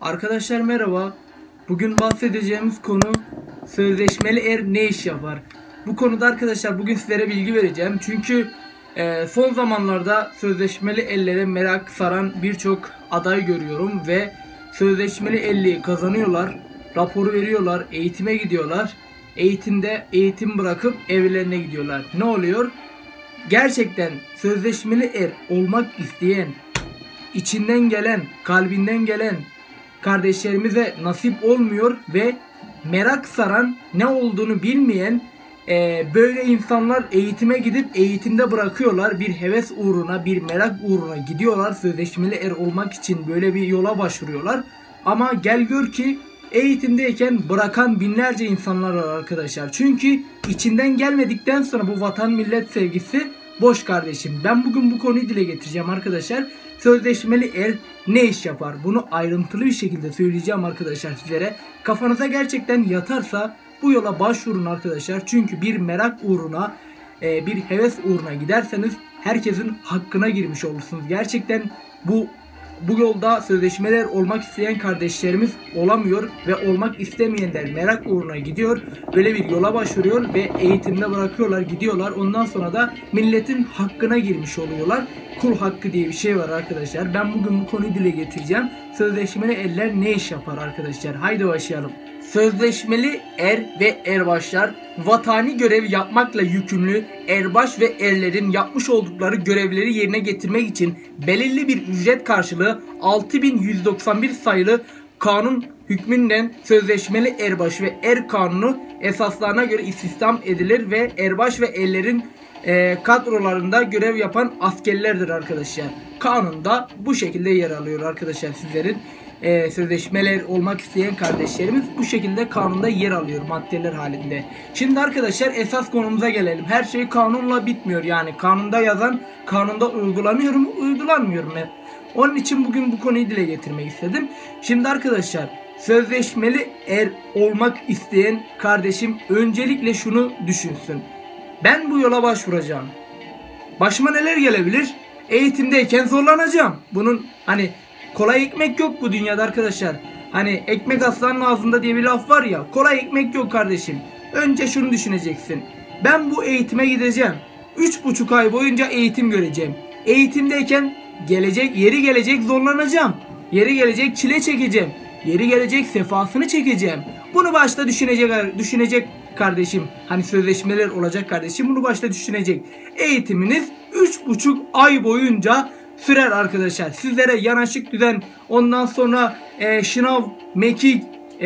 Arkadaşlar merhaba. Bugün bahsedeceğimiz konu sözleşmeli er ne iş yapar? Bu konuda arkadaşlar bugün sizlere bilgi vereceğim. Çünkü son zamanlarda sözleşmeli ellere merak saran birçok aday görüyorum ve sözleşmeli elliyi kazanıyorlar, raporu veriyorlar, eğitime gidiyorlar. Eğitim bırakıp evlerine gidiyorlar. Ne oluyor? Gerçekten sözleşmeli er olmak isteyen, içinden gelen, kalbinden gelen kardeşlerimize nasip olmuyor ve merak saran, ne olduğunu bilmeyen böyle insanlar eğitime gidip eğitimde bırakıyorlar. Bir heves uğruna, bir merak uğruna gidiyorlar. Sözleşmeli er olmak için böyle bir yola başvuruyorlar. Ama gel gör ki eğitimdeyken bırakan binlerce insanlar var arkadaşlar. Çünkü içinden gelmedikten sonra bu vatan millet sevgisi boş kardeşim. Ben bugün bu konuyu dile getireceğim arkadaşlar. Sözleşmeli er ne iş yapar? Bunu ayrıntılı bir şekilde söyleyeceğim arkadaşlar sizlere. Kafanıza gerçekten yatarsa bu yola başvurun arkadaşlar. Çünkü bir merak uğruna, bir heves uğruna giderseniz herkesin hakkına girmiş olursunuz. Gerçekten bu yolda sözleşmeler olmak isteyen kardeşlerimiz olamıyor ve olmak istemeyenler merak uğruna gidiyor. Böyle bir yola başvuruyor ve eğitimde bırakıyorlar, gidiyorlar. Ondan sonra da milletin hakkına girmiş oluyorlar. Kul hakkı diye bir şey var arkadaşlar. Ben bugün bu konuyu dile getireceğim. Sözleşmeli erler ne iş yapar arkadaşlar? Haydi başlayalım. Sözleşmeli er ve erbaşlar vatani görev yapmakla yükümlü erbaş ve erlerin yapmış oldukları görevleri yerine getirmek için belirli bir ücret karşılığı 6191 sayılı kanun hükmünden sözleşmeli erbaş ve er kanunu esaslarına göre istihdam edilir ve erbaş ve erlerin kadrolarında görev yapan askerlerdir arkadaşlar. Kanunda bu şekilde yer alıyor arkadaşlar sizlerin. Sözleşmeler olmak isteyen kardeşlerimiz bu şekilde kanunda yer alıyor maddeler halinde. Şimdi arkadaşlar esas konumuza gelelim. Her şey kanunla bitmiyor, yani kanunda yazan kanunda uygulanıyor mu, uygulanmıyor mu? Onun için bugün bu konuyu dile getirmek istedim. Şimdi arkadaşlar sözleşmeli er olmak isteyen kardeşim öncelikle şunu düşünsün: ben bu yola başvuracağım, başıma neler gelebilir? Eğitimdeyken zorlanacağım. Bunun kolay ekmek yok bu dünyada arkadaşlar. Ekmek aslanın ağzında diye bir laf var ya. Kolay ekmek yok kardeşim. Önce şunu düşüneceksin: ben bu eğitime gideceğim. 3,5 ay boyunca eğitim göreceğim. Eğitimdeyken yeri gelecek zorlanacağım. Yeri gelecek çile çekeceğim. Yeri gelecek sefasını çekeceğim. Bunu başta düşünecek kardeşim. Sözleşmeler olacak kardeşim. Bunu başta düşünecek. Eğitiminiz 3,5 ay boyunca sürer arkadaşlar. Sizlere yanaşık düzen, ondan sonra şınav, mekik,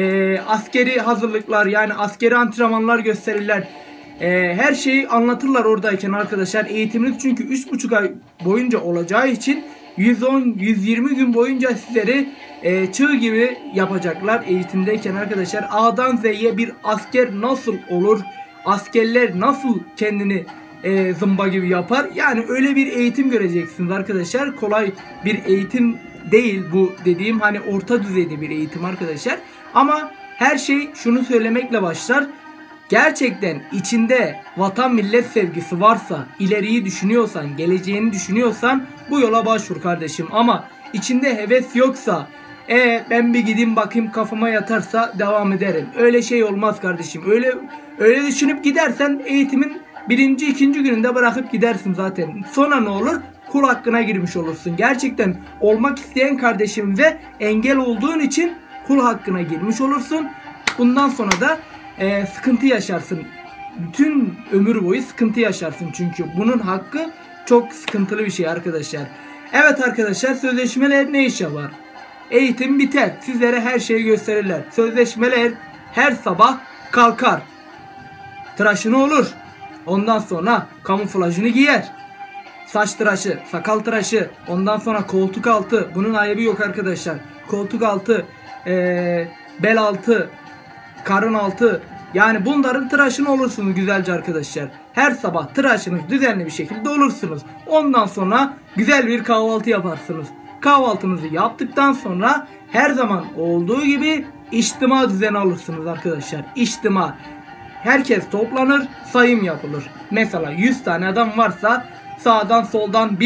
askeri hazırlıklar, yani askeri antrenmanlar gösterirler. Her şeyi anlatırlar oradayken arkadaşlar. Eğitiminiz çünkü 3,5 ay boyunca olacağı için 110-120 gün boyunca sizleri çığ gibi yapacaklar eğitimdeyken arkadaşlar. A'dan Z'ye bir asker nasıl olur? Askerler nasıl kendini zımba gibi yapar? Yani öyle bir eğitim göreceksiniz arkadaşlar. Kolay bir eğitim değil bu dediğim, orta düzeyde bir eğitim arkadaşlar. Ama her şey şunu söylemekle başlar: gerçekten içinde vatan millet sevgisi varsa, ileriyi düşünüyorsan, geleceğini düşünüyorsan bu yola başvur kardeşim. Ama içinde heves yoksa, ben bir gideyim bakayım kafama yatarsa devam ederim, öyle şey olmaz kardeşim. Öyle düşünüp gidersen eğitimin birinci, ikinci gününde bırakıp gidersin zaten. Sonra ne olur? Kul hakkına girmiş olursun. Gerçekten olmak isteyen kardeşim ve engel olduğun için kul hakkına girmiş olursun. Bundan sonra da sıkıntı yaşarsın. Bütün ömür boyu sıkıntı yaşarsın. Çünkü bunun hakkı çok sıkıntılı bir şey arkadaşlar. Evet arkadaşlar, sözleşmeler ne iş yapar? Eğitim biter. Sizlere her şeyi gösterirler. Sözleşmeler her sabah kalkar, tıraşını olur. Ondan sonra kamuflajını giyer. Saç tıraşı, sakal tıraşı, ondan sonra koltuk altı. Bunun ayıbı yok arkadaşlar. Koltuk altı, bel altı, karın altı. Yani bunların tıraşını olursunuz güzelce arkadaşlar. Her sabah tıraşınız düzenli bir şekilde olursunuz. Ondan sonra güzel bir kahvaltı yaparsınız. Kahvaltınızı yaptıktan sonra her zaman olduğu gibi içtima düzeni alırsınız arkadaşlar. İçtima. Herkes toplanır, sayım yapılır. Mesela 100 tane adam varsa sağdan soldan 1,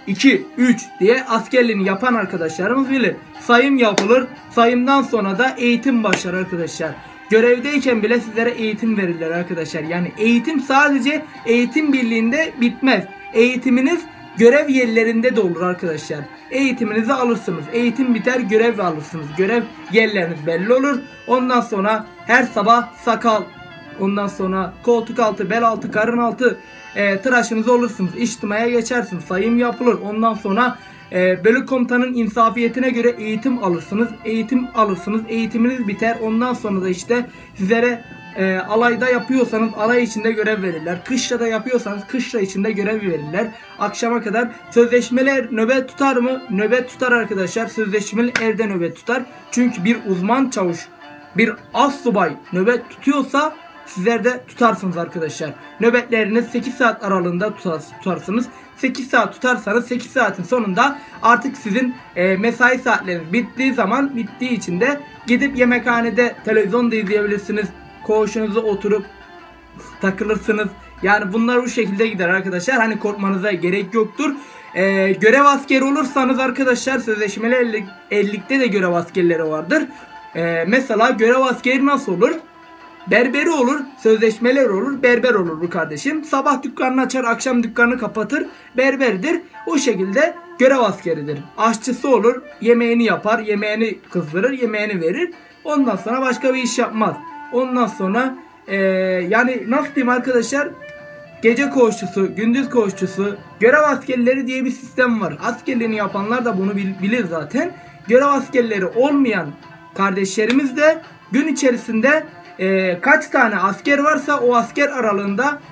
2, 3 diye askerliğini yapan arkadaşlarımız bilir. Sayım yapılır. Sayımdan sonra da eğitim başlar arkadaşlar. Görevdeyken bile sizlere eğitim verirler arkadaşlar. Yani eğitim sadece eğitim birliğinde bitmez. Eğitiminiz görev yerlerinde de olur arkadaşlar. Eğitiminizi alırsınız. Eğitim biter, görev alırsınız. Görev yerleriniz belli olur. Ondan sonra her sabah sakal, ondan sonra koltuk altı, bel altı, karın altı tıraşınız olursunuz. İçtimaya geçersiniz. Sayım yapılır. Ondan sonra bölük komutanın insafiyetine göre eğitim alırsınız. Eğitim alırsınız. Eğitiminiz biter. Ondan sonra da işte sizlere alayda yapıyorsanız alay içinde görev verirler. Kışlada yapıyorsanız kışla içinde görev verirler. Akşama kadar sözleşmeler nöbet tutar mı? Nöbet tutar arkadaşlar. Sözleşmeli erde nöbet tutar. Çünkü bir uzman çavuş, bir astsubay nöbet tutuyorsa sizler de tutarsınız arkadaşlar. Nöbetleriniz 8 saat aralığında tutarsınız. 8 saat tutarsanız 8 saatin sonunda artık sizin mesai saatleriniz bittiği zaman, bittiği için de gidip yemekhanede televizyon da izleyebilirsiniz. Koğuşunuza oturup takılırsınız. Yani bunlar bu şekilde gider arkadaşlar. Hani korkmanıza gerek yoktur. Görev askeri olursanız arkadaşlar, sözleşmeli ellikte de görev askerleri vardır. Mesela görev askeri nasıl olur? Berberi olur, sözleşmeler olur, berber olur bu kardeşim. Sabah dükkanını açar, akşam dükkanını kapatır, berberdir. O şekilde görev askeridir. Aşçısı olur, yemeğini yapar, yemeğini kızdırır, yemeğini verir. Ondan sonra başka bir iş yapmaz. Ondan sonra yani nasıl diyeyim arkadaşlar, gece koğuşçusu, gündüz koğuşçusu, görev askerleri diye bir sistem var. Askerliğini yapanlar da bunu bilir zaten. Görev askerleri olmayan kardeşlerimiz de gün içerisinde kaç tane asker varsa o asker aralığında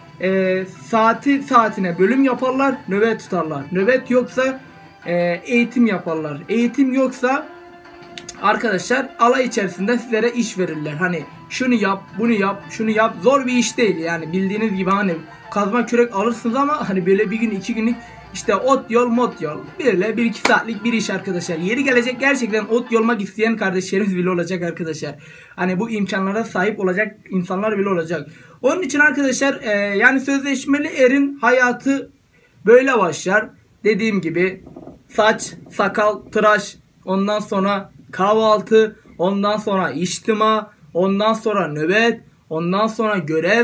saatine bölüm yaparlar, nöbet tutarlar. Nöbet yoksa eğitim yaparlar. Eğitim yoksa arkadaşlar alay içerisinde sizlere iş verirler. Hani şunu yap, bunu yap, şunu yap. Zor bir iş değil yani, bildiğiniz gibi hani kazma kürek alırsınız ama hani böyle bir gün 2 günlük işte ot yol mot yol, böyle 1-2 saatlik bir iş arkadaşlar. Yeri gelecek gerçekten ot yolmak isteyen kardeşlerimiz bile olacak arkadaşlar. Hani bu imkanlara sahip olacak insanlar bile olacak. Onun için arkadaşlar yani sözleşmeli erin hayatı böyle başlar. Dediğim gibi saç, sakal, tıraş, ondan sonra kahvaltı, ondan sonra içtima, ondan sonra nöbet, ondan sonra görev,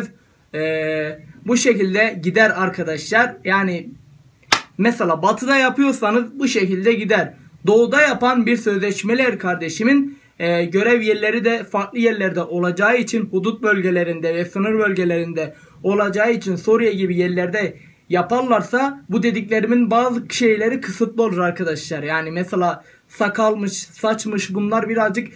bu şekilde gider arkadaşlar. Yani mesela batıda yapıyorsanız bu şekilde gider. Doğuda yapan bir sözleşmeli er kardeşimin görev yerleri de farklı yerlerde olacağı için, hudut bölgelerinde ve sınır bölgelerinde olacağı için Suriye gibi yerlerde yaparlarsa bu dediklerimin bazı şeyleri kısıtlı olur arkadaşlar. Yani mesela sakalmış, saçmış, bunlar birazcık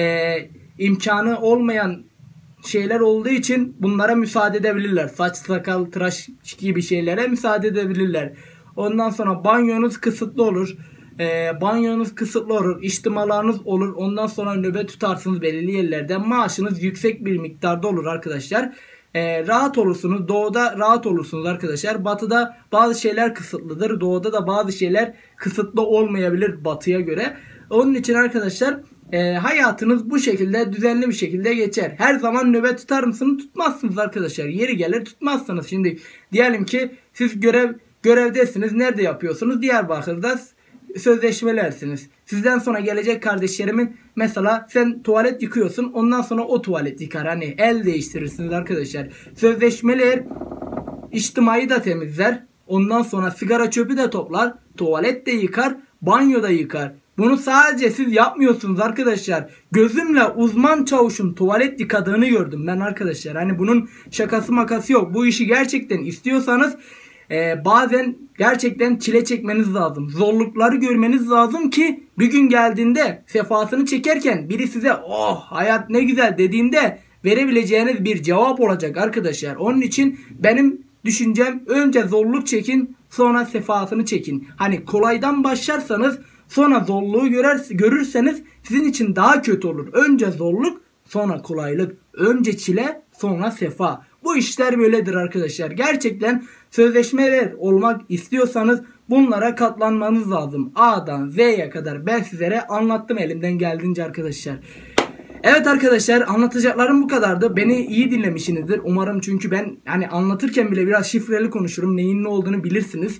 imkanı olmayan şeyler olduğu için bunlara müsaade edebilirler. Saç, sakal, tıraş gibi şeylere müsaade edebilirler. Ondan sonra banyonuz kısıtlı olur. Banyonuz kısıtlı olur. İçtimalarınız olur. Ondan sonra nöbet tutarsınız belirli yerlerde. Maaşınız yüksek bir miktarda olur arkadaşlar. Rahat olursunuz. Doğuda rahat olursunuz arkadaşlar. Batıda bazı şeyler kısıtlıdır. Doğuda da bazı şeyler kısıtlı olmayabilir batıya göre. Onun için arkadaşlar hayatınız bu şekilde düzenli bir şekilde geçer. Her zaman nöbet tutar mısınız? Tutmazsınız arkadaşlar. Yeri gelir tutmazsınız. Şimdi diyelim ki siz görevdesiniz. Nerede yapıyorsunuz? Diyarbakır'da sözleşmelersiniz. Sizden sonra gelecek kardeşlerimin mesela sen tuvalet yıkıyorsun, ondan sonra o tuvalet yıkar. Hani el değiştirirsiniz arkadaşlar. Sözleşmeler içtimayı da temizler. Ondan sonra sigara çöpü de toplar. Tuvalet de yıkar. Banyo da yıkar. Bunu sadece siz yapmıyorsunuz arkadaşlar. Gözümle uzman çavuşun tuvalet yıkadığını gördüm ben arkadaşlar. Hani bunun şakası makası yok. Bu işi gerçekten istiyorsanız bazen gerçekten çile çekmeniz lazım. Zorlukları görmeniz lazım ki bir gün geldiğinde sefasını çekerken biri size oh hayat ne güzel dediğinde verebileceğiniz bir cevap olacak arkadaşlar. Onun için benim düşüncem önce zorluk çekin, sonra sefasını çekin. Hani kolaydan başlarsanız sonra zorluğu görürseniz sizin için daha kötü olur. Önce zorluk, sonra kolaylık. Önce çile, sonra sefa. Bu işler böyledir arkadaşlar. Gerçekten sözleşmeler olmak istiyorsanız bunlara katlanmanız lazım. A'dan Z'ye kadar ben sizlere anlattım elimden geldiğince arkadaşlar. Evet arkadaşlar, anlatacaklarım bu kadardı. Beni iyi dinlemişsinizdir umarım, çünkü ben hani anlatırken bile biraz şifreli konuşurum. Neyin ne olduğunu bilirsiniz.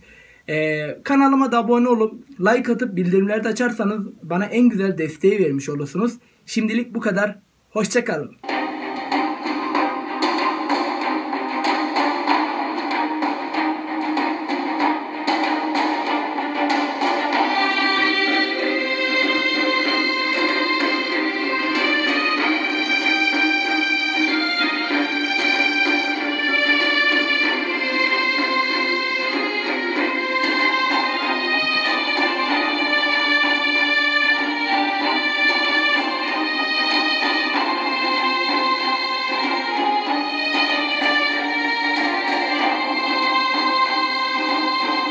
Kanalıma da abone olup like atıp bildirimleri de açarsanız bana en güzel desteği vermiş olursunuz. Şimdilik bu kadar. Hoşça kalın.